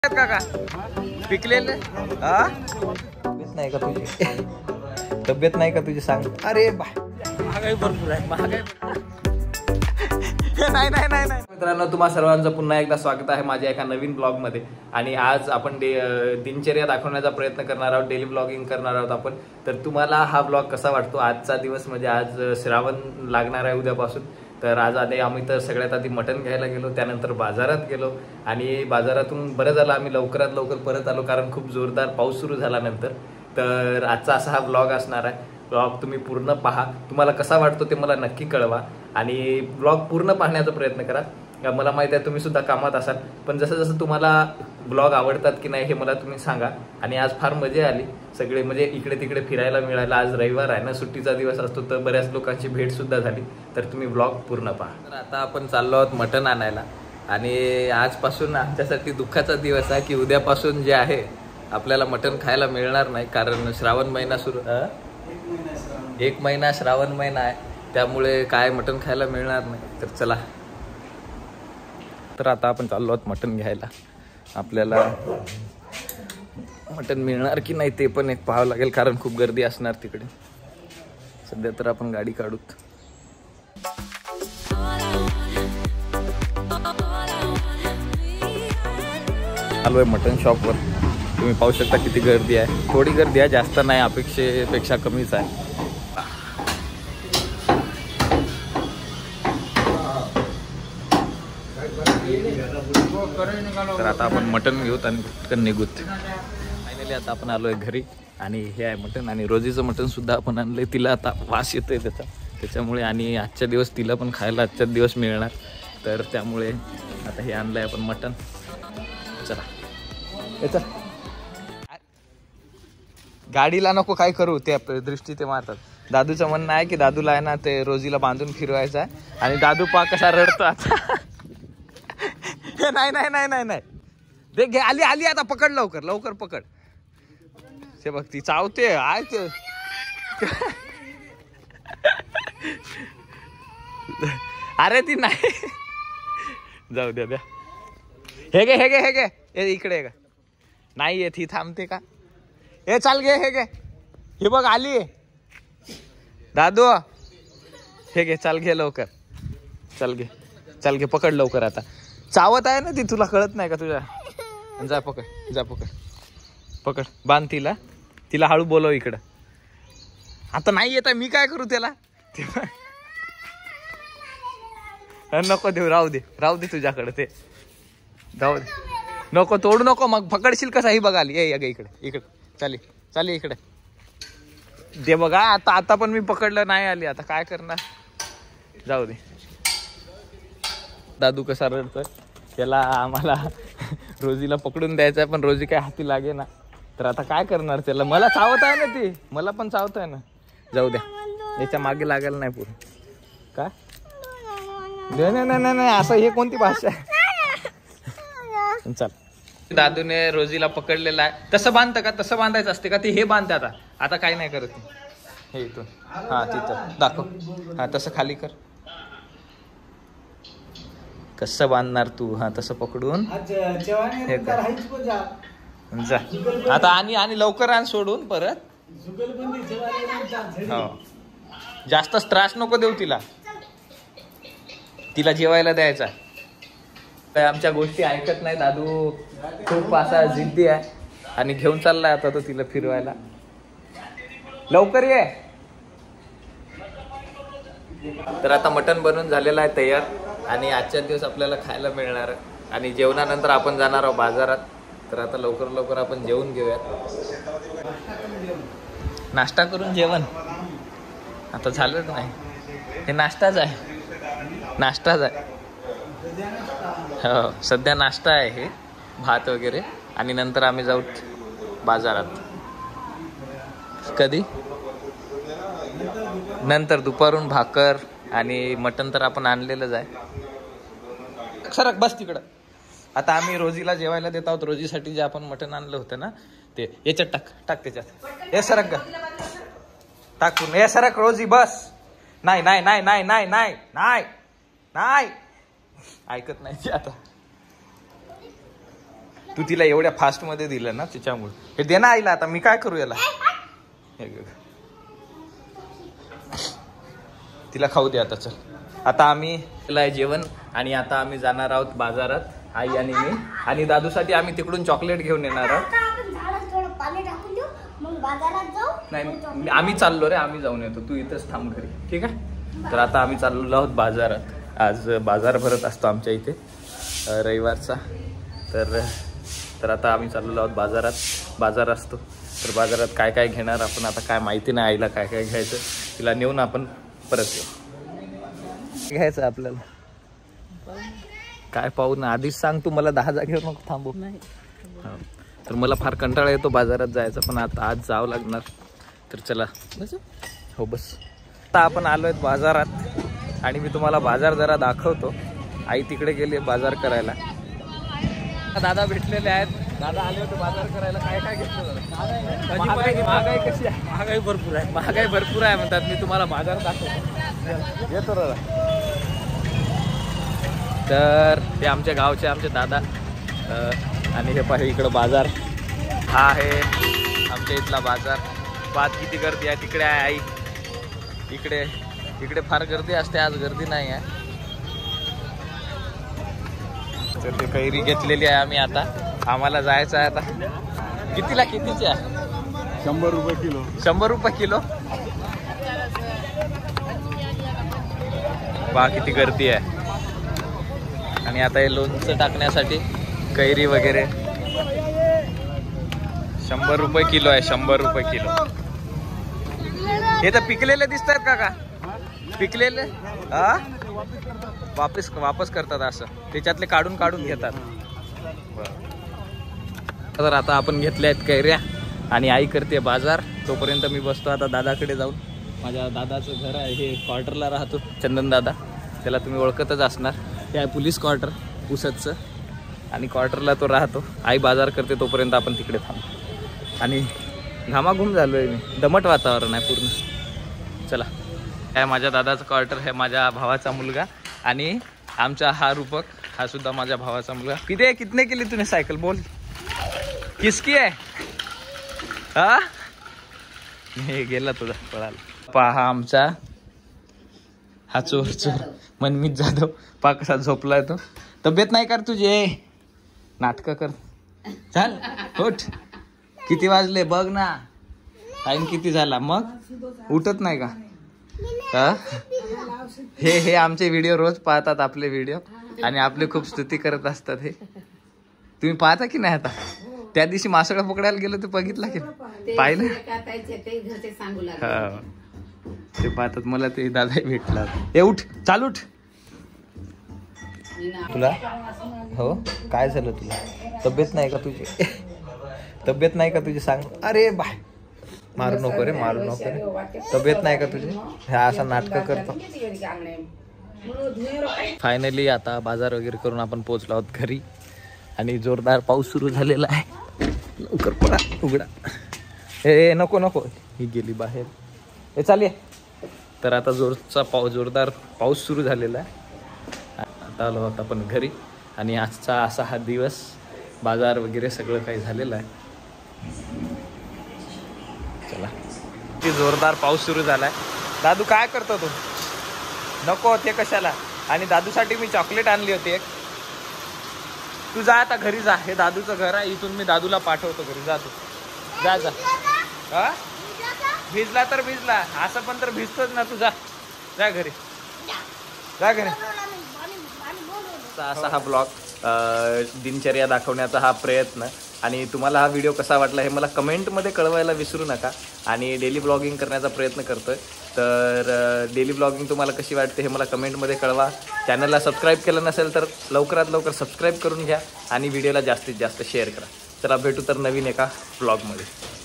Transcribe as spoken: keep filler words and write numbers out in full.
काका पिकलेले हा तब्येत नाही का तुझी तब्येत नाही का तुझी सांग. अरे बाय महागाई भरपूर आहे महागाई नाही नाही नाही नाही मित्रांनो, तुम्हा सर्वांचं पुन्हा एकदा स्वागत आहे माझ्या एका नवीन ब्लॉग मध्ये. आणि आज आपण दिनचर्या दाखवण्याचा प्रयत्न करणार आहोत, डेली ब्लॉगिंग करणार आहोत आपण. तर तुम्हाला हा ब्लॉग कसा वाटतो? आजचा दिवस म्हणजे आज श्रावण लागणार आहे उद्यापासून. तर आज आधी आम्ही तर सगळ्यात आधी मटण घ्यायला गेलो, त्यानंतर बाजारात गेलो आणि बाजारातून बरं झालं आम्ही लवकरात लवकर परत आलो, कारण खूप जोरदार पाऊस सुरू झाल्यानंतर. तर आजचा असा हा ब्लॉग असणार आहे. ब्लॉग तुम्ही पूर्ण पहा, तुम्हाला कसा वाटतो ते मला नक्की कळवा आणि ब्लॉग पूर्ण पाहण्याचा प्रयत्न करा. मला माहिती आहे तुम्ही सुद्धा कामात असाल, पण जसं जसं तुम्हाला ब्लॉग आवडतात की नाही हे मला तुम्ही सांगा. आणि आज फार मजा आली, सगळे म्हणजे इकडे तिकडे फिरायला मिळालं. आज रविवार आहे ना, सुट्टीचा दिवस असतो, तर बऱ्याच लोकांची भेट सुद्धा झाली. तर तुम्ही ब्लॉग पूर्ण पहा. तर आता आपण चाललो आहोत मटण आणायला आणि आजपासून आमच्यासाठी दुःखाचा दिवस आहे की उद्यापासून जे आहे आपल्याला मटण खायला मिळणार नाही, कारण श्रावण महिना सुरू एक महिना श्रावण महिना आहे, त्यामुळे काय मटण खायला मिळणार नाही. तर चला, तर आता आपण चाललो आहोत मटण घ्यायला. आपल्याला मटण मिळणार की नाही ते पण एक पाहावं लागेल, कारण खूप गर्दी असणार तिकडे. सध्या तर आपण गाडी काढूत. आलोय मटण शॉपवर. तुम्ही पाहू शकता किती गर्दी आहे. थोडी गर्दी आहे, जास्त नाही, अपेक्षेपेक्षा कमीच आहे. तर आता आपण मटण घेऊत आणि पटकन निघूत. फायनली आता आपण आलोय घरी आणि हे आहे मटण. आणि रोजीचं मटण सुद्धा आपण आणलंय. तिला आता वास येतोय त्याचा, त्याच्यामुळे आणि आजच्या दिवस तिला पण खायला आजच्या दिवस मिळणार, तर त्यामुळे आता हे आणलंय आपण मटण. चला याचा गाडीला नको काय करू, ते दृष्टी ते मारतात. दादूचं म्हणणं आहे की दादूला आहे ना ते रोजीला बांधून फिरवायचं आहे. आणि दादू पा कसा रडतो आता. नाही नाही नाही नाही नाही देख घे, आली आली आता, पकड लवकर लवकर पकड. ते बघ ती चावते आय ते. अरे ती नाही, जाऊ द्या द्या. हे गे हे गे हे गे हे इकडे का नाही येत ही, थांबते का? हे चाल घे हे गे, हे बघ आली दादू. हे घे चाल घे लवकर, चल घे चल घे पकड लवकर. आता चावत आहे ना ती, तुला कळत नाही का तुझ्या? जा पकड जा पकड पकड बांध तिला, तिला हळू बोलव इकडं. आता नाही येत आहे, मी काय करू त्याला? नको देऊ, राहू दे राहू दे तुझ्याकडे ते, जाऊ दे. नको तोडू नको, मग पकडशील कसा? ही बघाली ये गे इकडे इकडे चाली चाली इकडे दे बघा. आता आता पण मी पकडलं नाही आली, आता काय करणार? जाऊ दे. दादू कसा रडतोय, त्याला आम्हाला रोजीला पकडून द्यायचं आहे, पण रोजी काय हाती लागे ना. तर आता काय करणार त्याला? मला चावत आहे ना ती, मला पण चावत आहे ना. जाऊ द्या, याच्या मागे लागायला नाही पुढे. काय नाही नाही नाही असं, हे कोणती भाषा आहे? चल, दादूने रोजीला पकडलेला आहे. तसं बांधतं का? तसं बांधायचं असते का? ते हे बांधते आता. आता काही नाही करत हे इथून. हा तिथं दाखव, हा तसं खाली कर. कसं बांधणार तू? हा तसं पकडून हे कर. जा आता, आणि आणि लवकर आण सोडून परत. हो, जास्त त्रास नको देऊ तिला, तिला जेवायला द्यायचा. काय आमच्या गोष्टी ऐकत नाही दादू, खूप असा जिद्दी आहे. आणि घेऊन चाललाय आता तो तिला फिरवायला. लवकर ये. तर आता मटण बनवून झालेलं आहे तयार, आणि आजच्या दिवस आपल्याला खायला मिळणार. आणि जेवणानंतर आपण जाणार आहोत बाजारात. तर आता लवकर लवकर आपण जेवून घेऊयात. नाश्ता करून जेवण आता झालंच नाही, हे नाश्ताच आहे, नाश्ताच आहे. हो सध्या नाश्ता आहे हे, भात वगैरे. आणि नंतर आम्ही जाऊ बाजारात. कधी? नंतर दुपारून भाकर आणि मटण तर आपण आणलेलंच आहे. सरक बस तिकडं. आता आम्ही रोजीला जेवायला देत आहोत. रोजीसाठी जे आपण मटण आणलं होतं ना ते याच्यात टाक टाक त्याच्यात. हे सरक ग, टाकून हे सरक रोजी बस. नाही नाही नाही नाही नाही नाही नाही नाही ऐकत नाही आता. तू तिला एवढ्या फास्ट मध्ये दिलं ना त्याच्यामुळे. हे दे ना आईला. आता मी काय करू याला. तिला खाऊ दे आता. चल आता आम्ही केलंय जेवण आणि आता आम्ही जाणार आहोत बाजारात, आई आणि मी. आणि दादूसाठी आम्ही तिकडून चॉकलेट घेऊन येणार आहोत. नाही आम्ही चाललो रे, आम्ही जाऊन येतो, तू इथंच थांब घरी, ठीक आहे. तर आता आम्ही चाललो आहोत बाजारात. आज बाजार भरत असतो आमच्या इथे रविवारचा. तर तर आता आम्ही चाललो आहोत बाजारात. बाजार असतो तर बाजारात काय काय घेणार आपण आता काय माहिती नाही आईला काय काय घ्यायचं. तिला नेऊन आपण परत येऊ. घ्यायचं आपल्याला काय पाहू ना. आधीच सांग तू मला दहा जागेवर नको थांबू. तर मला फार कंटाळा येतो बाजारात जायचा, पण आता आज जावं लागणार. तर चला हो बस. आता आपण आलो आहेत बाजारात आणि मी तुम्हाला बाजार जरा दाखवतो. आई तिकडे गेली बाजार करायला. दादा भेटलेले आहेत. दादा आले होते बाजार करायला. काय काय घेतलं? महागाई महागाई कशी आहे? महागाई भरपूर आहे. महागाई भरपूर आहे म्हणतात. मी तुम्हाला बाजार दाखवतो. येतो दादा. तर ते आमच्या गावचे आमचे दादा. आणि हे पाहिजे इकडं बाजार. हा आहे आमच्या इथला बाजार. बात किती गर्दी आहे. तिकडे आहे आई. इकडे इकडे फार गर्दी असते. आज गर्दी नाही आहे. तर ते कैरी घेतलेली आहे आम्ही. आता आम्हाला जायचं आहे. आता कितीला कितीची आहे? शंभर रुपये किलो. शंभर रुपये किलो. बा किती गर्दी आहे. आणि आता हे लोणचं टाकण्यासाठी कैरी वगैरे शंभर रुपये किलो आहे. शंभर रुपये किलो. हे तर पिकलेले दिसतात का का पिकलेले? हा वापस वापस करतात असं. त्याच्यातले काढून काढून घेतात. तर आता आपण घेतल्या आहेत कैऱ्या आणि आई करते बाजार. तोपर्यंत मी बसतो आता दादाकडे जाऊन. माझ्या दादाचं घर आहे हे क्वार्टरला राहतो चंदन दादा. त्याला तुम्ही ओळखतच असणार. ते आहे पोलीस क्वार्टर पुसदचं आणि क्वार्टरला तो राहतो. आई बाजार करते तोपर्यंत आपण तिकडे थांबतो. आणि घामाघूम झालो आहे मी. दमट वातावरण आहे पूर्ण. चला. आहे माझ्या दादाचं क्वार्टर. आहे माझ्या भावाचा मुलगा. आणि आमचा हा रूपक हा सुद्धा माझ्या भावाचा मुलगा. किती आहे? कितने केली तूने सायकल? बोल किसकी आहे? हा हे गेला तुझा पळाला. पहा आमचा हा चोर चोर मनमीत जाधव. पा कसा झोपलाय तो. तब्येत नाही कर तुझे. नाटकं कर. चाल उठ. किती वाजले बघ ना. टाइम किती झाला मग उठत नाही का? हा हे हे आमचे व्हिडिओ रोज पाहतात आपले व्हिडिओ आणि आपले खूप स्तुती करत असतात. हे तुम्ही पाहता की नाही? आता त्या दिवशी मासळा पकडायला गेलो ते बघितला की पाहिलं? हा ते पाहतात. मला ते दादा भेटला. ए उठ चाल उठ. तुला हो काय झालं? तुला तब्येत नाही का तुझी? तब्येत नाही का तुझी सांग. अरे बाय मारू नको रे. मारू नको रे. तब्येत नाही का तुझी? ह्या असा नाटकं करतो. फायनली आता बाजार वगैरे करून आपण पोहोचलो आहोत घरी. आणि जोरदार पाऊस सुरू झालेला आहे. लवकर पडा उघडा. ए नको नको. ही गेली बाहेर. हे चालेल. तर आता जोरचा पाऊस जोरदार पाऊस सुरू झालेला आहे. आता आलो आहोत आपण घरी. आणि आजचा असा हा दिवस बाजार वगैरे सगळं काही झालेलं आहे. चला. किती जोरदार पाऊस सुरू झालाय. दादू काय करतो तू? नको ते कशाला. आणि दादूसाठी मी चॉकलेट आणली होती एक. तू जा आता घरी जा. हे दादूचं घर आहे. इथून मी दादूला पाठवतो घरी. जा तू जा जा. हा भिजला तर भिजला. असं पण तर भिजतोच ना. तू जा जा घरी. जा घरी. असा हा ब्लॉग दिनचर्या दाखवण्याचा हा प्रयत्न. आणि तुम्हाला हा व्हिडिओ कसा वाटला हे मला कमेंटमध्ये कळवायला विसरू नका. आणि डेली ब्लॉगिंग करण्याचा प्रयत्न करतोय. तर डेली ब्लॉगिंग तुम्हाला कशी वाटते हे मला कमेंटमध्ये कळवा. चॅनलला सबस्क्राईब केलं नसेल तर लवकरात लवकर सबस्क्राईब करून घ्या आणि व्हिडिओला जास्तीत जास्त शेअर करा. चला भेटू तर नवीन एका ब्लॉगमध्ये.